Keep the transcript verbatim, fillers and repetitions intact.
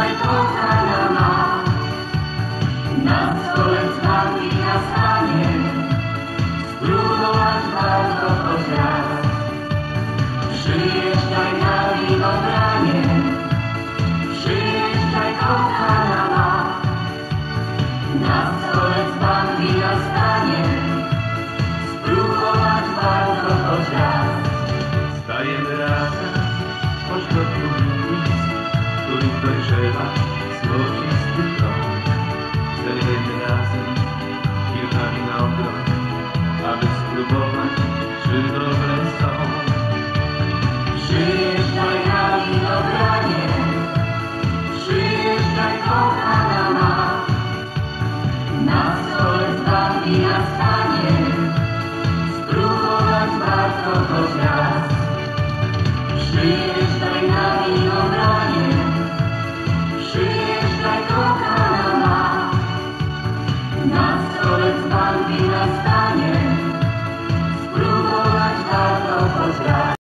Przyjeżdżaj, kochana ma, na stole dzban wina stanie, spróbować warto choć raz. Przyjeżdżaj na winobranie, przyjeżdżaj, kochana ma, na stole dzban wina stanie, spróbować warto choć raz. Stajemy razem pośrodku ulic, w których dojrzewa złocisty tron. Zerwiemy razem kilka winogron, aby spróbować, czy dobre są. Przyjeżdżaj na winobranie, przyjeżdżaj, kochana ma, na stole dzban wina stanie, spróbować warto choć raz. Przyjeżdżaj na winobranie, przyjeżdżaj, kochana ma, na stole dzban wina stanie, spróbować warto choć raz.